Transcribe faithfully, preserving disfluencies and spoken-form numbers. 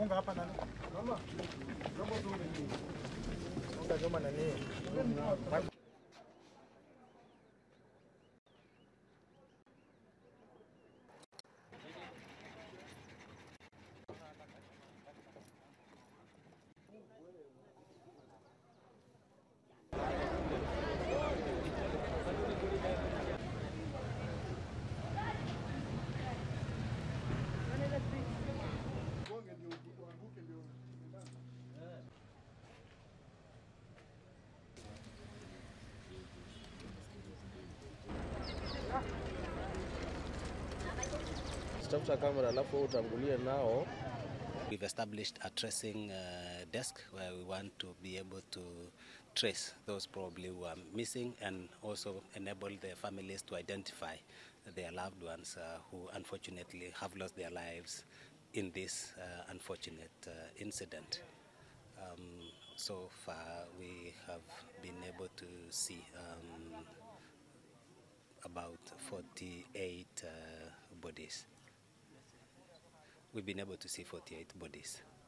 Funga hapa nani? Mama. Robo zuri ni. Funga nyuma nani? Tafuta kamera alafu utangulie nao. We've established a tracing uh, desk where we want to be able to trace those probably who are missing and also enable the families to identify their loved ones uh, who unfortunately have lost their lives in this uh, unfortunate uh, incident. Um, so far we have been able to see um, about forty-eight uh, bodies. We've been able to see forty-eight bodies.